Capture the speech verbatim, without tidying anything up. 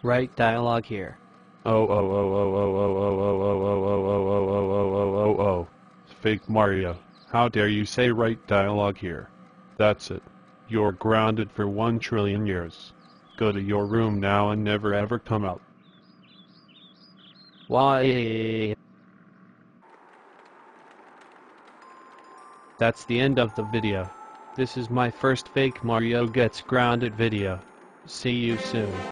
Write dialogue here. Oh oh oh oh oh oh oh oh oh oh oh oh oh oh oh oh oh. Fake Mario, how dare you say write dialogue here? That's it. You're grounded for one trillion years. Go to your room now and never ever come out. Why? That's the end of the video. This is my first Fake Mario Gets Grounded video. See you soon.